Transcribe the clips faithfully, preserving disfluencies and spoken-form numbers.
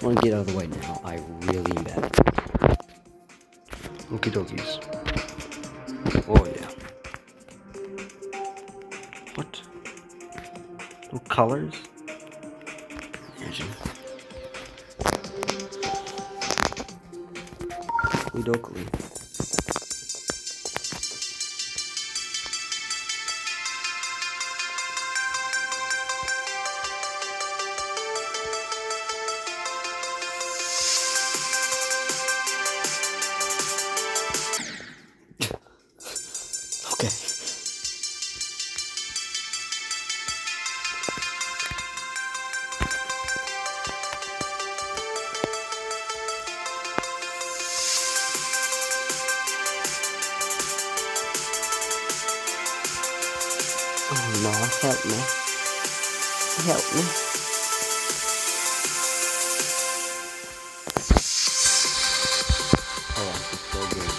want to get out of the way now. I really am bad. Okie dokies. Oh yeah. What? No colors? Imagine. Dokali. Okay. Oh no, help me. Help me. Oh, this is so good.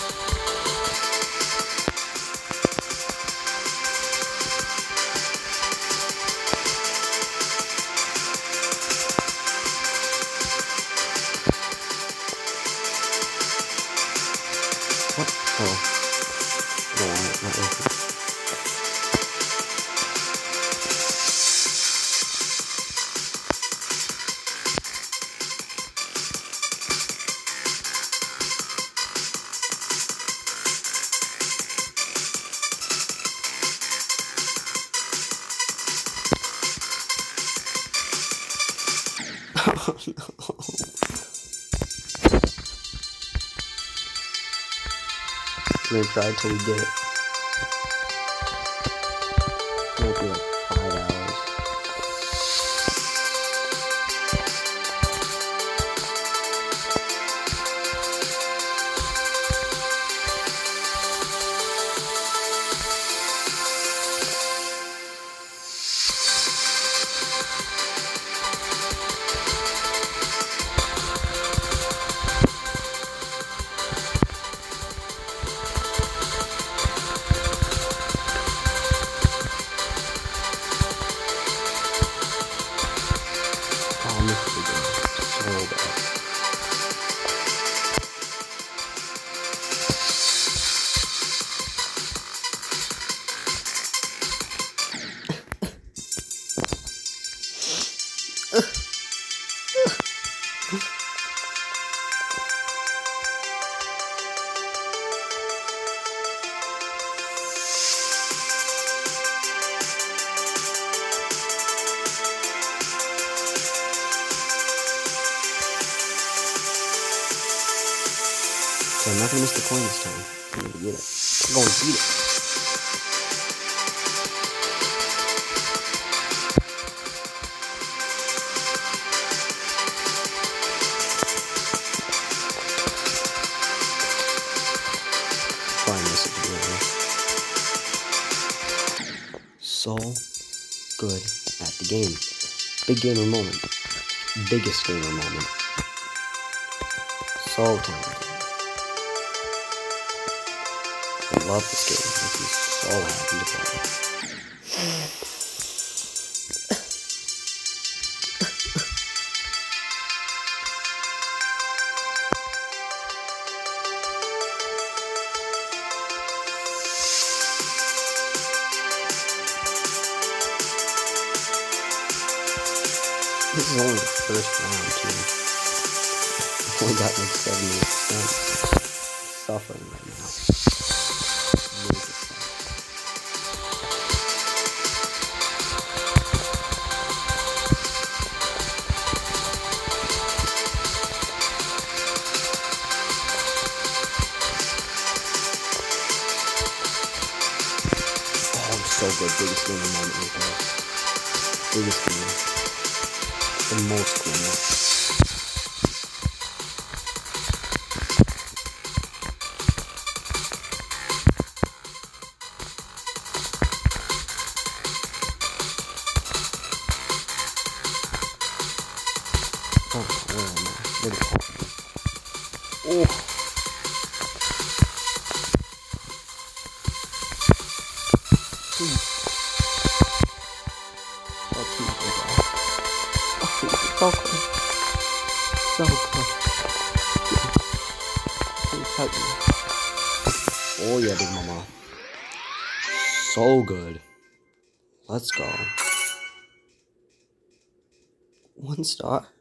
What? Oh. No, not working. Oh no. We're gonna try till we get it. It's gonna be like five hours. Oh, this is so bad. Okay, I'm not gonna miss the coin this time. I'm gonna get it. I'm going to beat it. Probably miss it to be honest. So good at the game. Big gamer moment. Biggest gamer moment. So talented. I love this game. Makes me so happy to play. This is only the first round too. I've only got like seventy percent. Suffering right now. Really good stuff. Oh, I'm so good. Biggest gamer moment right there. Biggest gamer. The most gamer. Oh, where am I? There we go. Oh. Please. Oh, please, go back. Oh, please, go back. so good. Please help me. Oh yeah, Big Mama. So good. Let's go. One star.